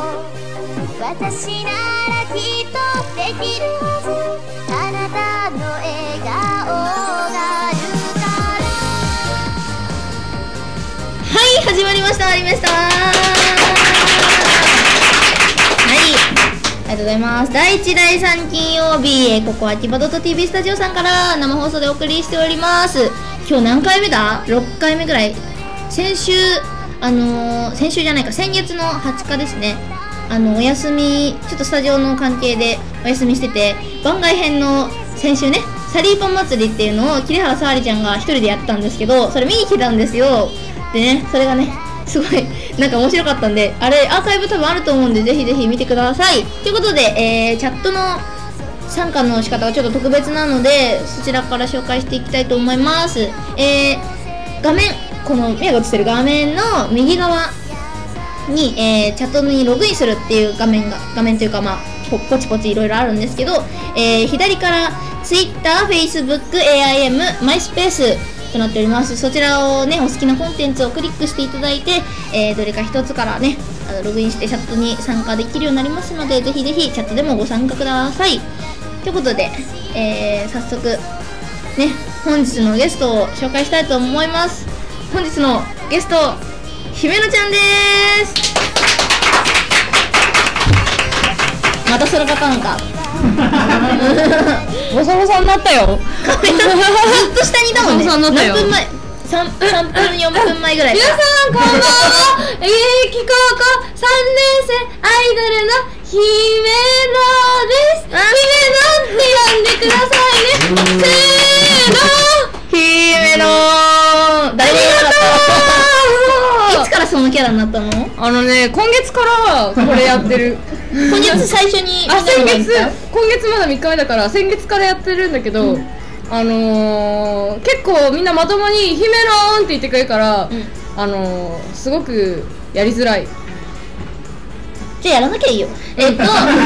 私ならきっとできるはず、あなたの笑顔があるから。 はい、始まりました。ありました。はい、ありがとうございます。第1、第3金曜日、ここはキバドット TV スタジオさんから生放送でお送りしております。今日何回目だ ?6 回目ぐらい。先週じゃないか、先月の20日ですね。お休み、ちょっとスタジオの関係でお休みしてて、番外編の先週ね、サリーパン祭りっていうのを桐原沙織ちゃんが一人でやったんですけど、それ見に来たんですよ。でね、それがね、すごいなんか面白かったんで、あれアーカイブ多分あると思うんで、ぜひぜひ見てください。ということで、チャットの参加の仕方がちょっと特別なので、そちらから紹介していきたいと思います。画面、この目が映ってる画面の右側に、チャットにログインするっていう画面というか、まあポチポチいろいろあるんですけど、左から Twitter、Facebook、AIM、MySpace となっております。そちらをね、お好きなコンテンツをクリックしていただいて、どれか一つからね、ログインしてチャットに参加できるようになりますので、ぜひぜひチャットでもご参加ください。ということで、早速ね、本日のゲストを紹介したいと思います。本日のゲスト、姫野ちゃんです。またそのパターンか。 ボサボサになったよ。 ずっと下にいたもんね。何分前？3分4分前ぐらい。 皆さんこんばんは。演劇高校3年生アイドルの姫野です。姫野って呼んでくださいね。せーの。 姫野。誰がよかった。いつからそのキャラになったの？ 今月からこれやってる。 今月最初に。 今月まだ3日目だから、先月からやってるんだけど、結構みんなまともに姫野ーんって言ってくれるから、すごくやりづらい。 じゃあやらなきゃいいよ。そうやさ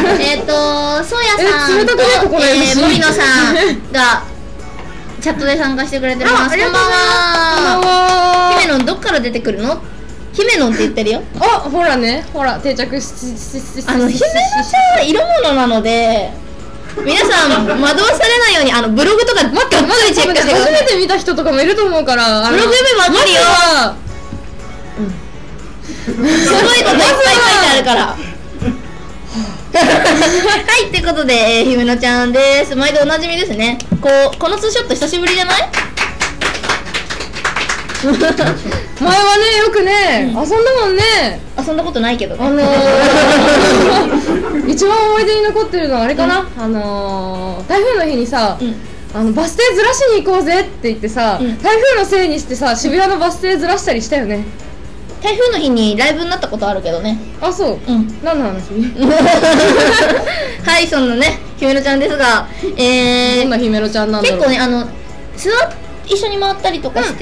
んと森野さんがチャットで参加してくれてます。こんばんは。姫野どっから出てくるの？姫野って言ってるよ。 ほらね、ほら定着し姫野ちゃんは色物なので、皆さん惑わされないようにブログとか待って、 チェックしてください。 初めて見た人とかもいると思うから、 ブログ読めばわかるよ。すごいこといっぱい書いてあるから。はい、ということで、姫野ちゃんです。毎度おなじみですね。このツーショット久しぶりじゃない？ 前はね、よくね、遊んだもんね。 遊んだことないけどね。 一番思い出に残ってるのはあれかな、台風の日にさ、バス停ずらしに行こうぜって言ってさ、台風のせいにしてさ、渋谷のバス停ずらしたりしたよね。 台風の日にライブになったことあるけどね。 あ、そう。何の話？ はい、そんなね、姫野ちゃんですが、 どんな姫野ちゃんなんだろう。 結構ね、ツアー一緒に回ったりとかして、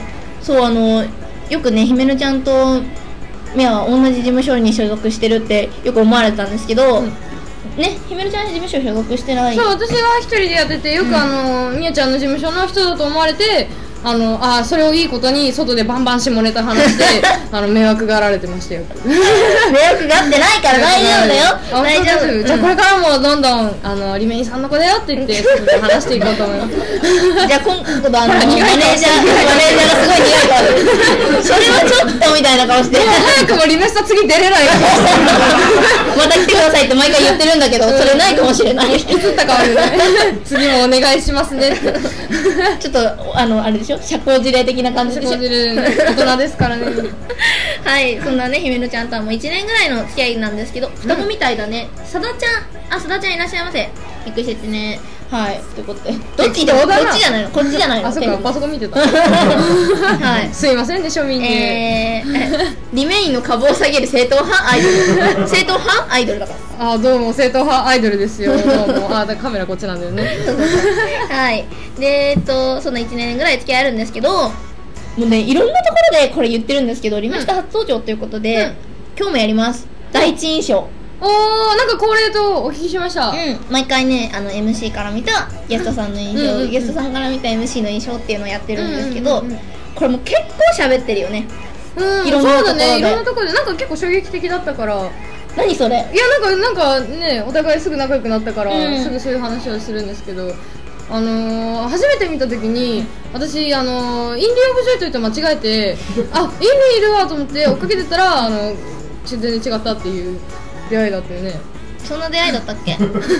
そう、よくね、姫野ちゃんとみやは同じ事務所に所属してるってよく思われたんですけど、ね、姫野ちゃん事務所所属してない。 そう、私は一人でやってて、よくみやちゃんの事務所の人だと思われて、それをいいことに外でバンバン下ネタ話して迷惑がられてましたよ。 迷惑がってないから大丈夫だよ。大丈夫。 じゃあこれからもどんどんリメインさんの子だよって言って話していこうと思います。 じゃあ今度マネージャーがすごい似合う顔で、それはちょっとみたいな顔して、 早くもリメスタ次出れない。 また来てくださいって毎回言ってるんだけど、それないかもしれない。 映った顔でね、次もお願いしますねって。 ちょっとあれでしょ、社交辞令的な感じでしょ。 大人ですからね。 はい、そんなね、姫野ちゃんとはもう1年ぐらいの付き合いなんですけど、双子みたいだね。さだちゃん、さだちゃんいらっしゃいませ。びっくりしててね。はい、ということで、どっちじゃないの？こっちじゃないの？ あ、そっか、パソコン見てた。はい、すいませんね、庶民で。 リメインの株を下げる正統派アイドル。正統派アイドルだから。 どうも正統派アイドルですよ。どうも。だからカメラこっちなんだよね。 はい。で、そんな1年ぐらい付き合いあるんですけど、もうね、いろんなところでこれ言ってるんですけど、リメスタ初登場ということで、今日もやります。第一印象。 なんか恒例とお聞きしました。 毎回ね、MC から見たゲストさんの印象、ゲストさんから見た MC の印象っていうのをやってるんですけど、これも結構喋ってるよね。 いろんなところで。そうだね、いろんなところでなんか結構衝撃的だったから、 何それ。 いやなんかね、お互いすぐ仲良くなったから、 うんすぐそういう話をするんですけど、初めて見た時に私インディ・オブ・ジョイと言って間違えてあ、インディいるわと思って追っかけてたら全然違ったっていう出会いだったよね。 そんな出会いだったっけ。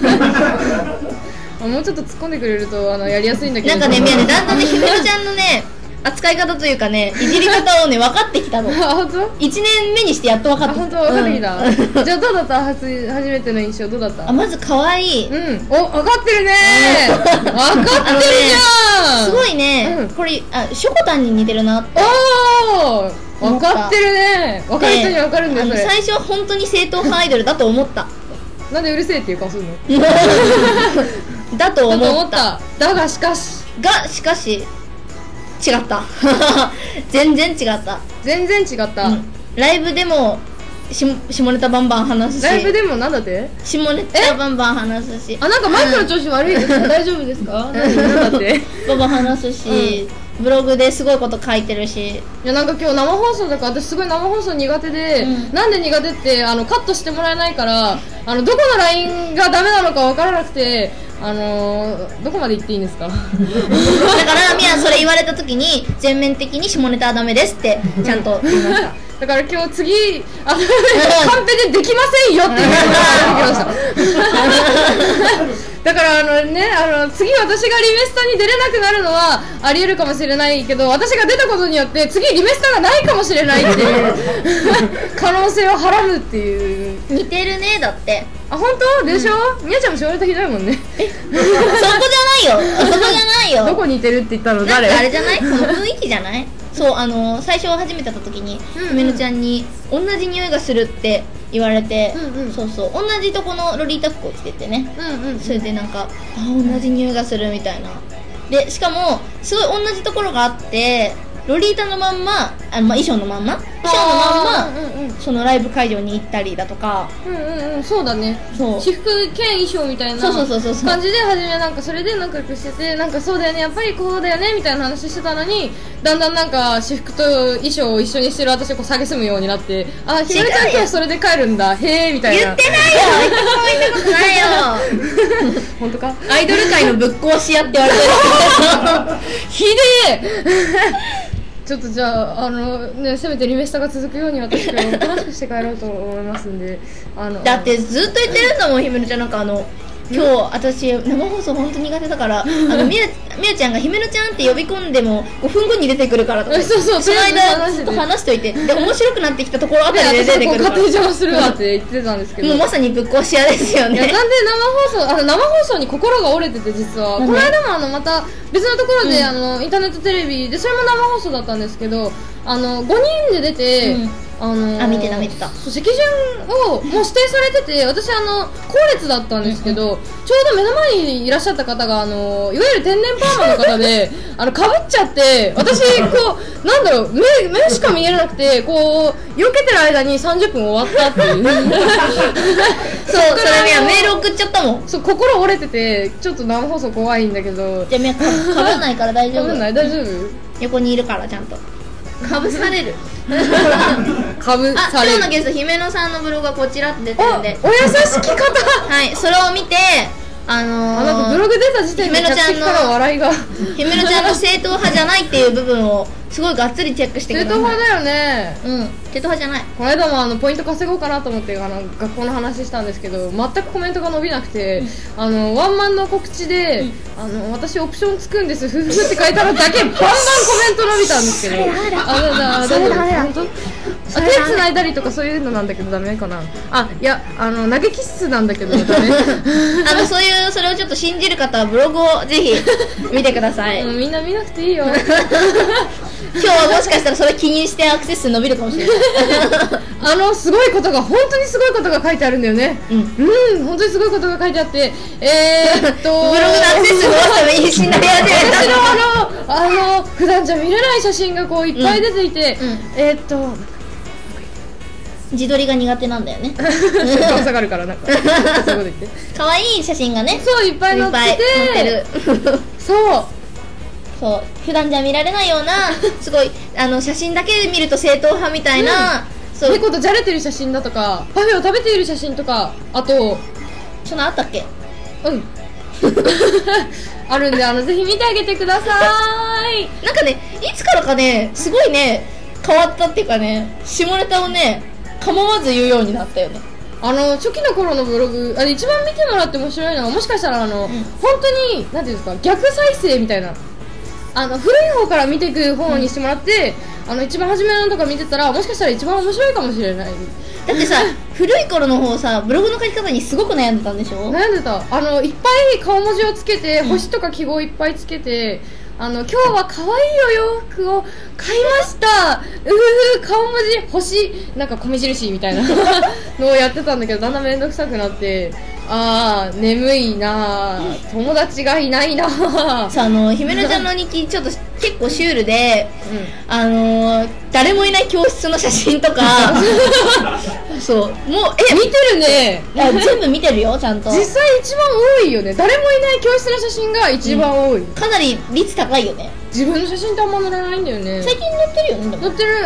もうちょっと突っ込んでくれるとやりやすいんだけど、 なんかね、みやね、だんだんね、ひめろちゃんのね、扱い方というかね、いじり方をね、分かってきたの。 あ、本当？ 1年目にしてやっと分かってきた。 本当分かってきた、 うんじゃあどうだった？初めての印象どうだった？ あ、まず可愛い。 うん、お、分かってるねー分かってるじゃん、 すごいね、 うんこれ、ショコタンに似てるなっておー分かってるね。分かる人に分かるんだよそれ。 最初は本当に正統派アイドルだと思ったなんでうるせえっていう顔するの？ だとだと思思ったっただがしかししかし違った全然違った、 全然違った、 うんライブでも下ネタバンバン話すし、 ライブでもなんだって下ネタバンバン話すし、 あ、なんかマイクの調子悪いですか？大丈夫ですか？なんだってバンバン話すし、ブログですごいこと書いてるし、 いやなんか今日生放送だから私すごい生放送苦手で、 うんなんで苦手ってカットしてもらえないからどこのラインがダメなのか分からなくてどこまで言っていいんですか？ だからみやそれ言われた時に全面的に下ネタはダメですってちゃんと言いましただから今日次カンペでできませんよって言われてきましただから次私がリメスタに出れなくなるのはありえるかもしれないけど、私が出たことによって次リメスタがないかもしれないっていう可能性をはらむっていう。 似てるねだって。 あ、本当でしょ？みやちゃんも下ネタひどいもんね。 そこじゃないよ、そこじゃないよ。 どこ似てるって言ったのなん誰？ かあれじゃない、その雰囲気じゃない。そう最初初めて会った時にひめのちゃんに同じ匂いがするって言われて、そうそう同じとこのロリータ服を着ててね、それでなんか同じ匂いがするみたいな。でしかもすごい同じところがあって、ロリータのまんま衣装のまんまそのライブ会場に行ったりだとか、 そうだね。 そう私服兼衣装みたいなそう感じで初めなんかそれで仲良くしてて、なんかそうだよね、やっぱりこうだよねみたいな話してたのに、だんだんなんか私服と衣装を一緒にしてる私をこう蔑むようになって、あ、ひめるちゃん今日それで帰るんだ、へーみたいな。 言ってないよ、言ったことないよ本当か？ アイドル界のぶっ壊し屋って言われてるひでえちょっとじゃあね、せめてリメスタが続くように私今日おとなしくして帰ろうと思いますんでだってずっと言ってるんだもん、ひめるちゃん。なんか今日私生放送本当苦手だからみやちゃんがひめのちゃんって呼び込んでも5分後に出てくるからとか、 そうその間ずっと話しといて、で面白くなってきたところあたりで出てくるから、 勝手に邪魔するわって言ってたんですけど、 もうまさにぶっ壊し屋ですよね。 いや、なんで生放送に心が折れてて、実はこの間もまた別のところで、インターネットテレビでそれも生放送だったんですけど、5人で出て、 見てた。 席順をもう指定されてて、私後列だったんですけど、ちょうど目の前にいらっしゃった方がいわゆる天然パーマの方でかぶっちゃって、私こうなんだろう、目しか見えなくて、こう避けてる間に30分終わったっていうそう、それみやメール送っちゃったもん。 そう、心折れててちょっと生放送怖いんだけど。 じゃあみやかぶんないから大丈夫。 かぶんない？大丈夫？ 横にいるからちゃんとかぶされるかぶされる。 今日のゲストひめのさんのブログがこちらって出てるんで、 お優しき方はい、それを見てなんかブログ出た時点で客席から笑いがひめのちゃんの正統派じゃないっていう部分をすごいがっつりチェックしてください。 正統派だよね。 正統派じゃない。 この間もポイント稼ごうかなと思って学校の話したんですけど、全くコメントが伸びなくて、ワンマンの告知で、私オプションつくんです夫婦って書いたらだけバンバンコメント伸びたんですけど、本当？手繋いだりとかそういうのなんだけどダメかな。いや投げキッスなんだけどダメそれをちょっと信じる方はブログをぜひ見てください。 みんな見なくていいよ今日はもしかしたらそれ気にしてアクセス数伸びるかもしれないすごいことが、本当にすごいことが書いてあるんだよね。本当にすごいことが書いてあって、 ブログのアクセス数伸ばすために必死になり始めた。 私の普段じゃ見れない写真がこういっぱい出ていて、 自撮りが苦手なんだよね下がるからなんかそういうこと言って可愛い写真がね、 そういっぱい載ってるそう普段じゃ見られないようなすごい写真だけで見ると正統派みたいな、 そう猫とじゃれてる写真だとかパフェを食べている写真とか、あとそんなあったっけ？ うんあるんで、ぜひ見てあげてください。 なんかね、いつからかね、すごいね、変わったっていうかね、下ネタをね、構わず言うようになったよね。 初期の頃のブログ、一番見てもらって面白いのは、もしかしたら本当になんていうんですか、逆再生みたいな、古い方から見ていく方にしてもらって、一番初めのとか見てたら、もしかしたら一番面白いかもしれない。 だってさ、古い頃の方さ、ブログの書き方にすごく悩んでたんでしょ？ 悩んでた。いっぱい顔文字をつけて、星とか記号いっぱいつけて、今日は可愛いお洋服を買いました、顔文字星なんか米印みたいなのをやってたんだけど、だんだんめんどくさくなって、眠いな、友達がいないな。 さあ、姫乃ちゃんの日記ちょっと結構シュールで、誰もいない教室の写真とかそう、もう見てるね。 全部見てるよ、ちゃんと。 実際一番多いよね。誰もいない教室の写真が一番多い、 かなり率高いよね。 自分の写真ってあんま載らないんだよね。 最近載ってるよね。 載ってる。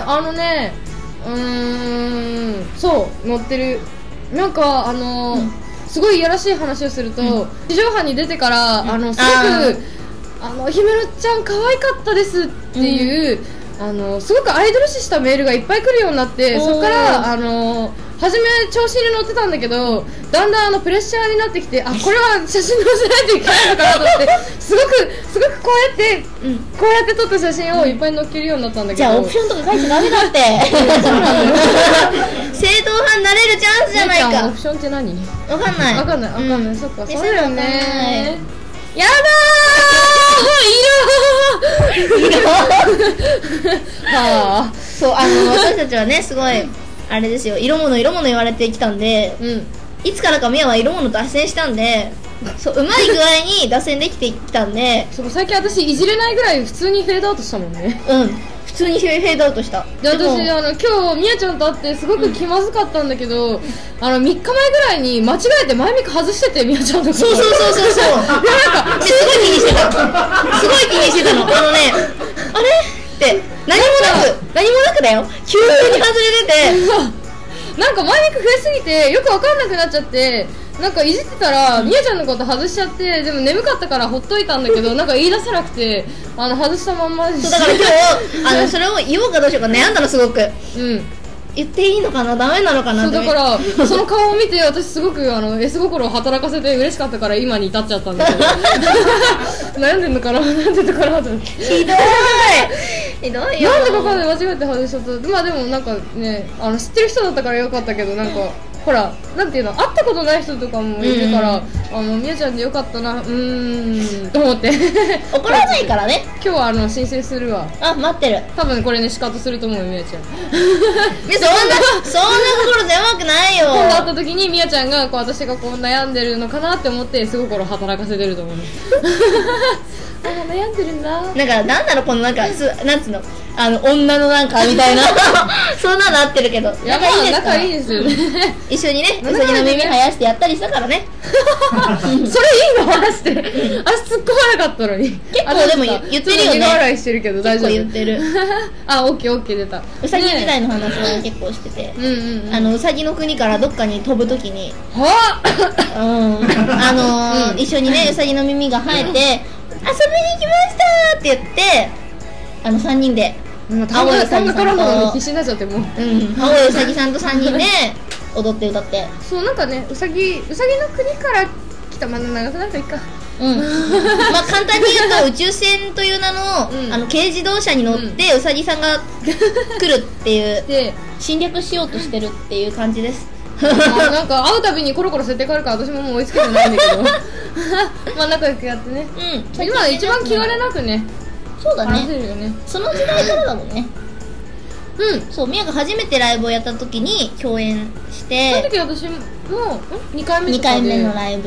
そう載ってる。なんかすごいいやらしい話をすると、地上波に出てから、すごく姫乃ちゃん可愛かったですっていう、すごくアイドル視したメールがいっぱい来るようになって、そこから初め調子に乗ってたんだけど、だんだんプレッシャーになってきて、これは写真載せないといけないのかなと思ってすごくこうやって撮った写真をいっぱい載っけるようになったんだけど、 じゃあオプションとか書いちゃダメだってそうなんだよ正統派になれるチャンスじゃないか。 オプションって何？ わかんない、 そっか、そうだよね。やだはあ、そう、私たちはね、すごいあれですよ、色物言われてきたんで、いつからかミヤは色物脱線したんで、そううまい具合に脱線できてきたんでそう、最近私いじれないぐらい普通にフェードアウトしたもんね。 普通にフェードアウトした。 で、私今日みやちゃんと会ってすごく気まずかったんだけど、3日前ぐらいに間違えて前ミク外してて、みやちゃんとか。 そうなんかすごい気にしてたの。あれって何もなくだよ、急に外れててなんか前ミク増えすぎてよくわかんなくなっちゃって、なんかいじってたらみやちゃんのこと外しちゃって、でも眠かったからほっといたんだけど、なんか言い出せなくて外したまんまでした。 そうだから今日それを言おうかどうしようか悩んだの、すごく。言っていいのかな、ダメなのかな。 そうだからその顔を見て私すごくS 心を働かせて嬉しかったから今に至っちゃったんだけど悩んでんのかなと思って。 ひどいよ。 なんでかわかんない、間違えて外しちゃった。まあでもなんかね、知ってる人だったからよかったけど、なんかほら、なんていうの、会ったことない人とかもいるから、みやちゃんでよかったな、と思って怒らないからね。 今日は申請するわ。 待ってる。 多分これね、シカトすると思うよ、みやちゃんそんな心狭くないよ。 今度会った時にみやちゃんが私がこう悩んでるのかなって思って、すごい心働かせてると思う悩んでるんだ。 なんだろう、このなんつうの、女のなんかみたいなそんなの合ってるけど、 仲いいですよね一緒にね、うさぎの耳生やしてやったりしたからねそれいいの話して、突っ込まなかったのに。 結構でも言ってるよね。 苦笑いしてるけど大丈夫。 結構言ってるオッケー出た。 うさぎ時代の話は結構してて、うさぎの国からどっかに飛ぶときに一緒にね、うさぎの耳が生えて遊びに行きましたって言って、3人で青いうさぎさんと必死になっちゃって、もう青いうさぎさんと3人で踊って歌って、 そうなんかね、うさぎの国から来た、まだ長くなるといいか。 まあ簡単に言うと宇宙船という名の軽自動車に乗ってうさぎさんが来るっていう侵略しようとしてるっていう感じですなんか会うたびにコロコロ設定変わるから私ももう追いつけてないんだけどまあ仲良くやってね、今一番気兼ねなくね、 そうだね、 話せるよね。 その時代からだもんね。そう、みやが初めてライブをやった時に共演して、 その時私も2回目とかで 2回目のライブ、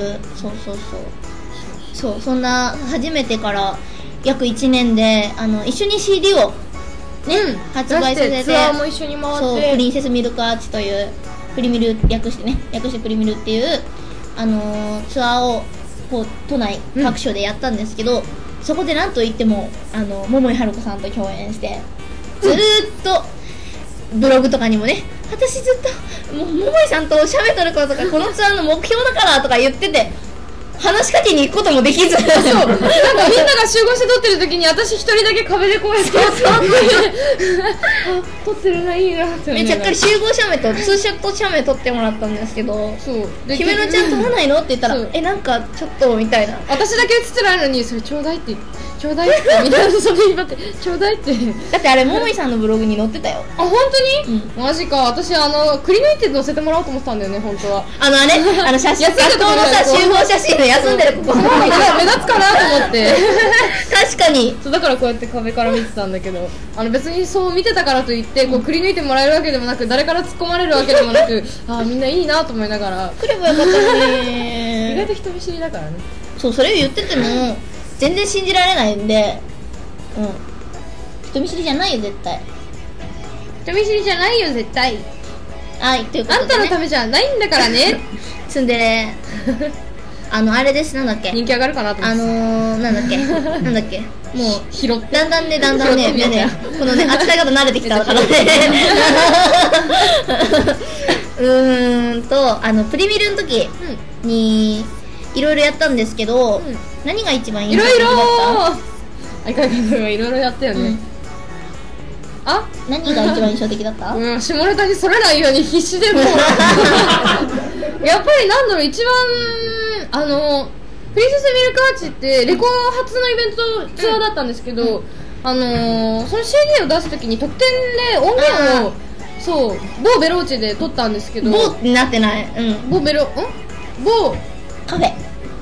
そう、そんな初めてから約1年で一緒に CD をね、発売させて、 ツアーも一緒に回って、 そう、プリンセスミルクアーチというプリミル略してプリミルっていうツアーをこう都内各所でやったんですけど、そこでなんといっても桃井春子さんと共演して、ずーっとブログとかにもね私ずっとももいさんと喋っとることとかこのツアーの目標だからとか言ってて話しかけに行くこともできずそうなんかみんなが集合して撮ってる時に私一人だけ壁でこうやって撮ってるないいなってめちゃっかり集合写メとツーショット写メ撮ってもらったんですけどそう姫乃ちゃん撮らないのって言ったらなんかちょっとみたいな私だけ写ってないのにそれちょうだいってちょうだいってみんなそれに待ってちょうだいってだってあれももいさんのブログに載ってたよあ本当に、マジか私くり抜いて載せてもらおうと思ってたんだよね本当は写真学校のさ集合写真の休んでるここ目立つかなと思って確かにそうだからこうやって壁から見てたんだけど別にそう見てたからといってこうくり抜いてもらえるわけでもなく誰から突っ込まれるわけでもなくみんないいなと思いながら来ればよかったね意外と人見知りだからねそうそれを言ってても全然信じられないんで人見知りじゃないよ絶対人見知りじゃないよ絶対はいということで、ね、 あんたのためじゃないんだからねツンデレあれですなんだっけ人気上がるかなと思ってなんだっけもう拾ってだんだんねこのね扱い方慣れてきたからねプリミルの時にいろいろやったんですけど、何が一番印象的だった？ いろいろやったよね、 何が一番印象的だった？ 下ネタにそれないように必死でもうやっぱりなんだろう一番プリンセスミルクアーチってレコ初のイベントツアーだったんですけど、その CD を出すときに特典で音源をそう某ベローチェで撮ったんですけど某になってない某カフェ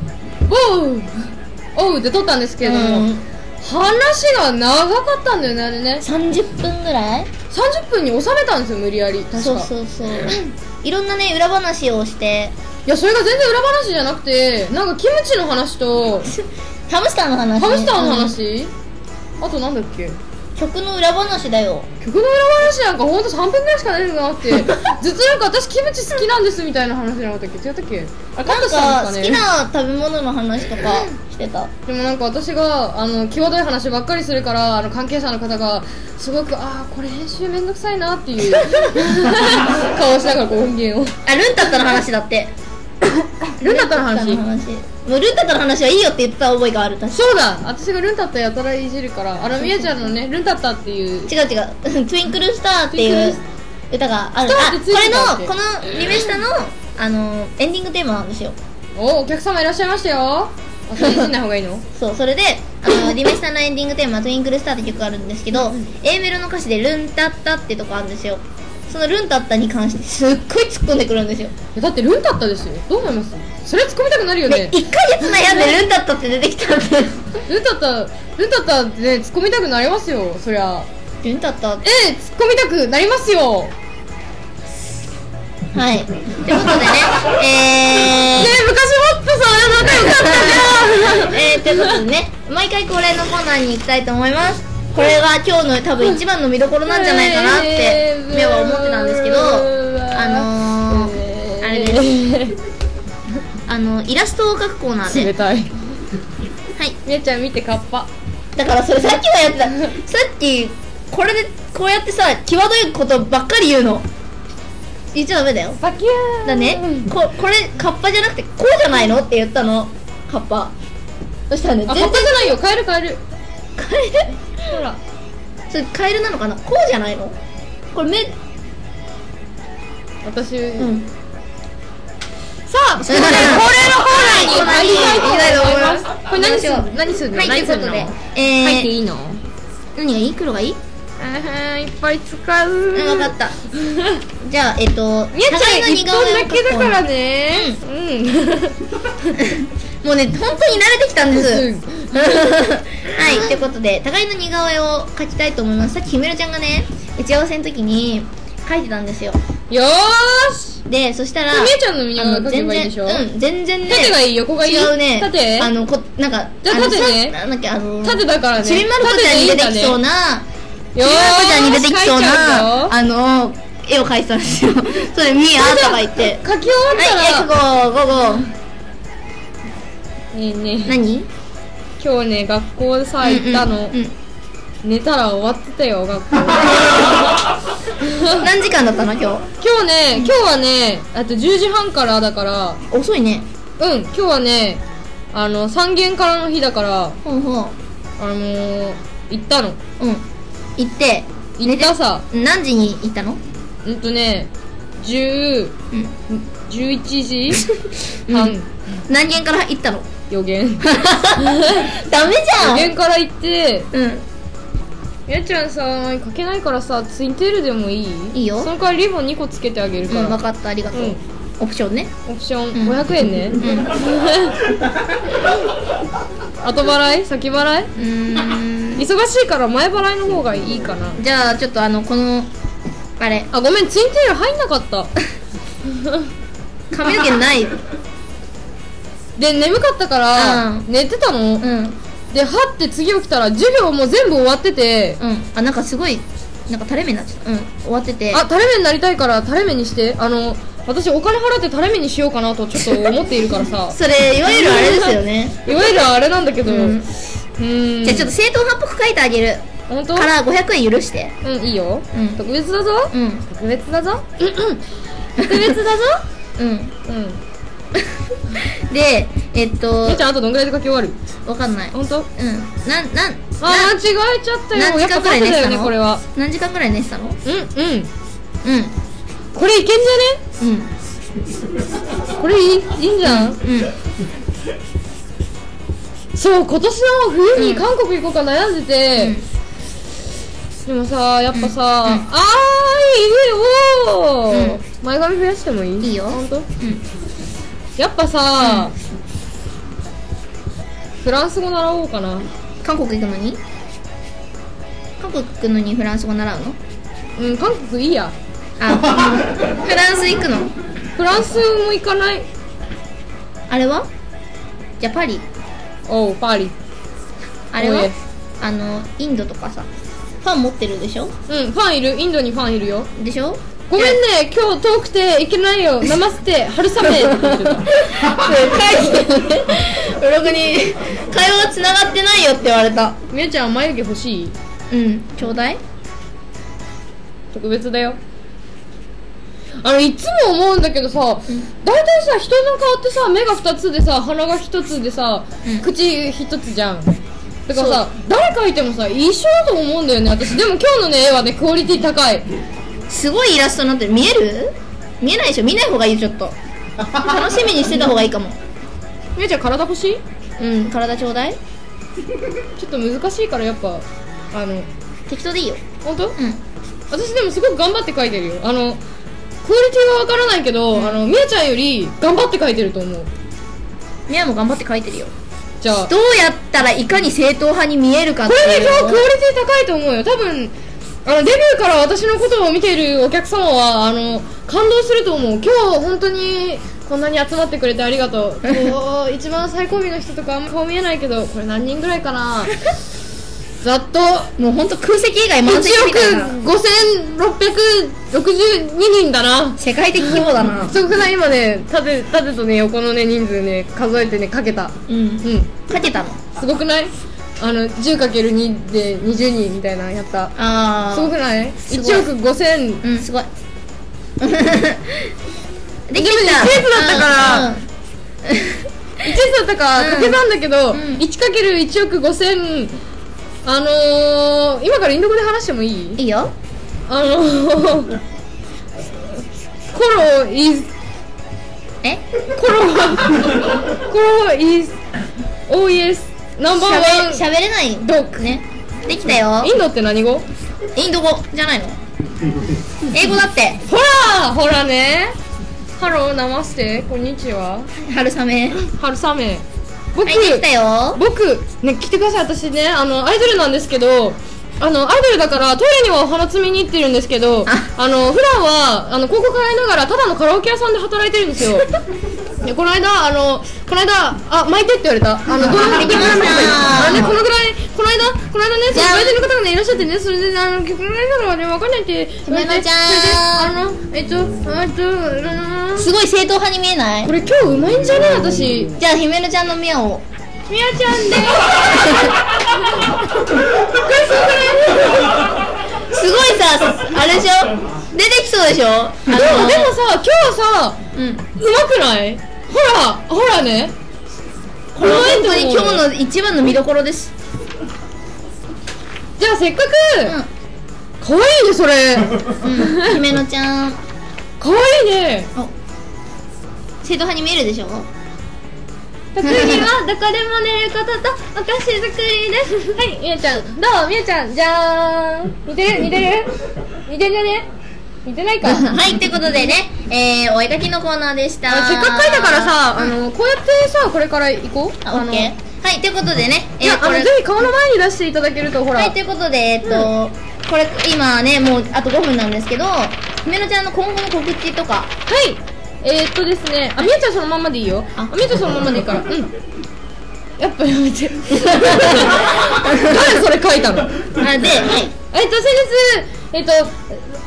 某で撮ったんですけれども、話が長かったんだよねあれね 30分ぐらい 30分に収めたんですよ無理やり確かそういろんなね裏話をしていやそれが全然裏話じゃなくてなんかキムチの話とハムスターの話、あとなんだっけ曲の裏話だよ曲の裏話なんかほんと3分ぐらいしか出てなくてずっとなんか私キムチ好きなんですみたいな話じゃなかったっけ違ったっけなんか好きな食べ物の話とかしてたでもなんか私が際どい話ばっかりするから関係者の方がすごくこれ編集めんどくさいなっていう顔しながらこう音源をルンタッタの話だってルンタッタの話もうルンタッタの話はいいよって言ってた覚えがある確かそうだ私がルンタッタやたらいじるからみやちゃんのねルンタッタっていう違うトゥインクルスターっていう歌があるこのリメスタのエンディングテーマなんですよお客様いらっしゃいましたよそれいじんない方がいいのそうそれでリメスタのエンディングテーマトゥインクルスターって曲があるんですけど A メロの歌詞でルンタッタってとこあるんですよそのルンタッタに関してすっごい突っ込んでくるんですよだってルンタッタですよどう思いますそれ突っ込みたくなるよね 1ヶ月悩んでルンタッタって出てきたんでルンタッタってね突っ込みたくなりますよそりゃルンタッタ突っ込みたくなりますよはいということでね昔もっとさ仲良かったじゃんということでね毎回恒例のコーナーに行きたいと思いますこれが今日の多分一番の見どころなんじゃないかなって目は思ってたんですけどあれですイラストを描くコーナーで冷たいはいみやちゃん見てカッパだからそれさっきはやってたさっきこれでこうやってさ際どいことばっかり言うの言っちゃダメだよバキューンだねこれカッパじゃなくてこうじゃないのって言ったのカッパそしたらねカッパじゃないよカエルカエルほらそれカエルなのかなこうじゃないのこれ目私さあ恒例のコーナーに入りたいと思いますこれ何するのはいということで入っていいの何がいい黒がいいいっぱい使う分かったじゃあみやちゃん1本だけだからねもうね本当に慣れてきたんですはいということで互いの似顔絵を描きたいと思いますさっきひめるちゃんがね打ち合わせの時に描いてたんですよよーしでそしたらみやちゃんの似顔絵描けばいいでしょ全然ね縦がいい横がいい違うね縦なんかじゃあ縦ねなんだっけ縦だからねちびまる子ちゃんに出てきそうなちびまる子ちゃんに出てきそうな絵を描いてたんですよそれミヤとか言って描き終わったらはいねえねえ何今日ね学校でさ行ったの寝たら終わってたよ学校何時間だったの今日？ 今日はね、あと10時半からだから、 遅いね。 うん、今日はね、3限からの日だから、 ほうほう。 行ったの。 うん。行ったさ。 何時に行ったのね、11時半。 何軒から行ったの 4限。 ダメじゃん。 4限から行って、 うん。 やちゃんさ、かけないからさ、ツインテールでもいい？ いいよ。 その代わりリボン2個つけてあげるから。 分かった、ありがとう。オプションね。 オプション500円ね。後払い？先払い？忙しいから前払いの方がいいかな。 じゃあちょっとこのあれ、 ごめん、ツインテール入んなかった。 髪の毛ないで、眠かったから寝てたの。で、はって次起きたら授業もう全部終わってて、 なんかすごいなんか垂れ目になっちゃった。終わってて、 垂れ目になりたいから垂れ目にして。私お金払って垂れ目にしようかなとちょっと思っているからさ。 それいわゆるあれですよね。 いわゆるあれなんだけど、じゃあちょっと正統派っぽく書いてあげる。 本当？ から500円許して。 いいよ。特別だぞ。特別だぞ。特別だぞ。 で、 みーちゃんあとどんぐらいで書き終わる？ わかんない。 本当？ 間違えちゃったよ。 何時間くらい寝てたの？ これは何時間くらい寝てたの？ これいけんじゃね？これいいんじゃん？そう、今年の冬に韓国行こうか悩んでて、でもさ、やっぱさ、いいよ。前髪増やしてもいい？ いいよ。 本当？やっぱさ、フランス語習おうかな。 韓国行くのに？韓国行くのにフランス語習うの？ 韓国いいや。 フランス行くの？ フランスも行かない。 あれは？じゃあパリ。 パリ。 あれは？インドとかさ、ファン持ってるでしょ？ ファンいる。インドにファンいるよ。 でしょ？ ごめんね、今日遠くて行けないよ。ナマステ、春雨って言ってた。 ブログに会話が繋がってないよって言われた。 みやちゃん眉毛欲しい？ ちょうだい。 特別だよ。いつも思うんだけどさ、大体さ、人の顔ってさ、目が2つでさ、鼻が1つでさ、口1つじゃん。だからさ、誰描いてもさ、一緒だと思うんだよね、私。でも今日のね、絵はね、クオリティ高い。 すごいイラストになってる。見える？見えないでしょ。見ない方がいい。ちょっと楽しみにしてた方がいいかも。 みやちゃん体欲しい？ 体ちょうだい。 ちょっと難しいからやっぱ適当でいいよ。 本当？私でもすごく頑張って描いてるよ。クオリティはわからないけど、みやちゃんより頑張って描いてると思う。 みやも頑張って描いてるよ。 じゃあどうやったらいかに正統派に見えるかっていう。 これね、今日クオリティ高いと思うよ。多分デビューから私のことを見ているお客様は感動すると思う。今日本当にこんなに集まってくれてありがとう。一番最後尾の人とかあんま顔見えないけど、これ何人ぐらいかな。ざっともう本当空席以外満席みたいな。 1億5662人だな。 世界的規模だな。 そこから今ね、縦とね、横のね、人数ね、数えてね、かけた。 かけたのすごくない？10×2 で20人みたいなやった。すごくない？ 1 億5000。 すごい。できた。1列だったから1列だったからかけたんだけど、1×1 億5000。今からインド語で話してもいい？ いいよ。 コロis コロis OESナンバーワン。 しゃべれないドッグね。できたよ。 インドって何語？ インド語じゃないの？英語だって。 ほらね。ハロー、ナマステ、こんにちは。 春雨。 僕、 できたよ。 ね、来てください。私ね、アイドルなんですけど、アイドルだからトイレにはお花摘みに行ってるんですけど、普段は広告買いながらただのカラオケ屋さんで働いてるんですよ。でこの間巻いてって言われた。どのぐらいできましたね、この間ね、その相手の方がねいらっしゃってね、それで曲の内容はね分かんないって。 ひめのちゃん、すごい正統派に見えない？ これ今日うまいんじゃね私。 じゃあひめのちゃんのミヤを。 みやちゃんでーす。すすごいさ、あれでしょ、出てきそうでしょ。 でもさ、今日さ、 うん、 うまくない？ほらね、 これは本当に今日の一番の見どころです。 じゃあせっかく、かわいいねそれ。 姫野ちゃんかわいいね。 生徒派に見えるでしょ。 特技はどこでも寝ることとお菓子作りです。はい、みやちゃんどう？みやちゃんじゃーん。似てるよね。似てないか。 はい、ってことでね、お絵描きのコーナーでした。 せっかく描いたからさ、こうやってさ、これから行こう。 オッケー。はい、ということでね、 ぜひ顔の前に出していただけると、ほら。 はい、ということで、これ今ね、もうあと5分なんですけど、姫野ちゃんの今後の告知とか。 はい、ですね、みやちゃんそのままでいいよ。みやちゃんそのままでいいから。やっぱやめて。誰それ書いたの？で、 はい。 先日、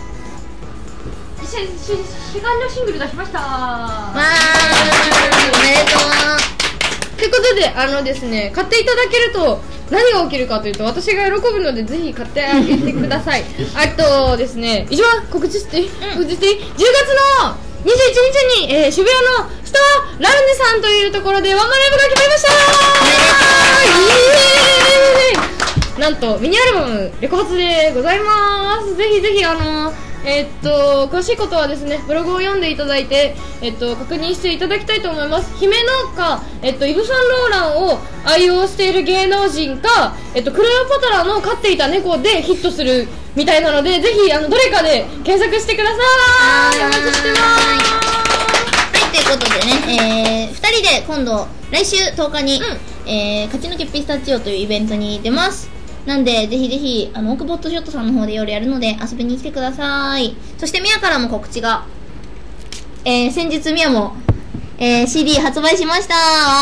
セカンドシングル出しました。わー、 おめでとう。ということで、ですね、買っていただけると何が起きるかというと、私が喜ぶのでぜひ買ってあげてください。あとですね、一番告知していい？10月の21日に、渋谷のスターラウンジさんというところでワンマンライブが決まりました。なんとミニアルバムレコ発でございます。ぜひぜひ詳しいことはですね、ブログを読んでいただいて、確認していただきたいと思います。姫野か、イヴ・サンローランを愛用している芸能人か、クレオパトラの飼っていた猫でヒットするみたいなので、ぜひどれかで検索してください。お待ちしてます。 はい、ということでね、2人で今度来週10日に、勝ち抜けピスタチオというイベントに出ます。なんで、ぜひぜひ、オークボットショットさんの方で夜やるので遊びに来てください。そして、ミヤからも告知が。先日、ミヤも、CD 発売しました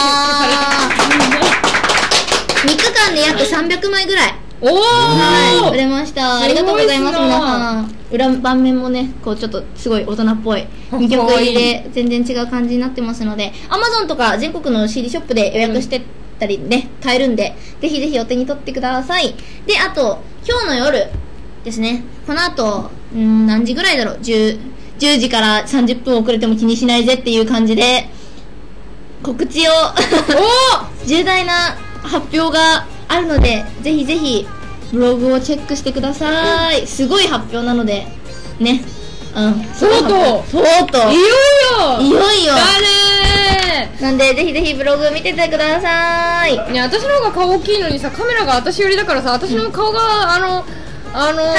3日間で約300枚ぐらい。はい、売れました。ありがとうございます、皆さん。裏盤面もね、こうちょっとすごい大人っぽい2曲入りで全然違う感じになってますので、Amazon とか全国の CD ショップで予約してたりね、買えるんで、ぜひぜひお手に取ってください。で、あと、今日の夜ですね、この後、何時ぐらいだろう、10時から30分遅れても気にしないぜっていう感じで、告知を重大な発表があるので、ぜひぜひブログをチェックしてください。すごい発表なのでね。 とうとういよいよだねー。なんでぜひぜひブログ見ててください。 ね、私の方が顔大きいのにさ、カメラが私寄りだからさ、私の顔がはい、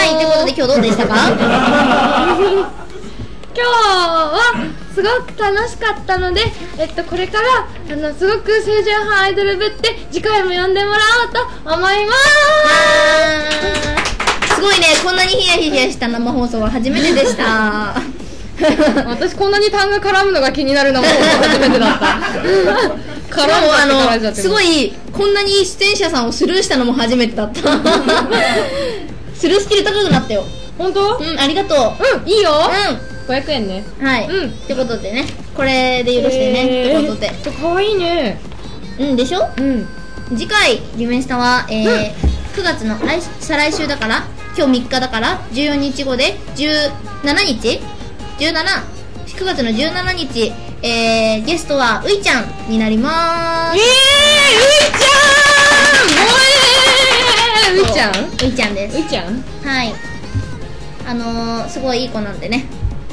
ということで今日どうでしたか？ 今日はすごく楽しかったので、これからすごく清純派アイドルぶって次回も呼んでもらおうと思います。 すごいね、こんなにヒヤヒヤした生放送は初めてでした私こんなに単が絡むのが気になる生放送初めてだった絡むすごいこんなに出演者さんをスルーしたのも初めてだったスルースキル高くなったよ。 本当？ ありがとう。 いいよ。500円ね。 はい。ってことでね、これで許してね。ってことで。 かわいいね。 でしょ？次回ユメスタは9月の再来週だから、今日3日だから14日後で17日9月の17日、ゲストはういちゃんになりまーす。 ういちゃんです。 ういちゃん、はい。すごいいい子なんでね。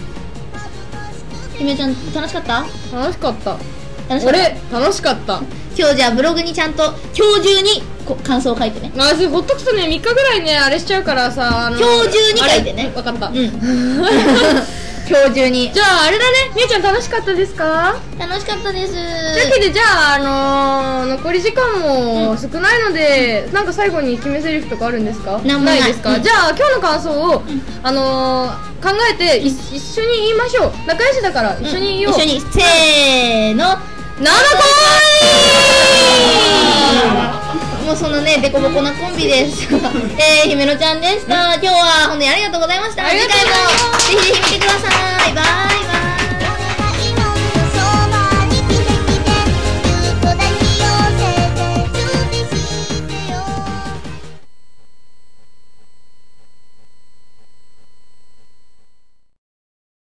ひめちゃん楽しかった？ 楽しかった。俺楽しかった。 今日じゃあブログにちゃんと今日中に感想を書いてね。 私ほっとくとね、3日ぐらいねあれしちゃうからさ、 今日中に書いてね。 分かった。 今日中に。 じゃああれだね、みやちゃん楽しかったですか？ 楽しかったです。というわけで、じゃあ残り時間も少ないので、なんか最後に決め台詞とかあるんですか？ないですか？じゃあ今日の感想を考えて一緒に言いましょう。仲良しだから一緒に言おう。 一緒にせーの。 7 もうそのね、デコボコなコンビです。ひめのちゃんでした。今日は本当にありがとうございました。次回もぜひぜひ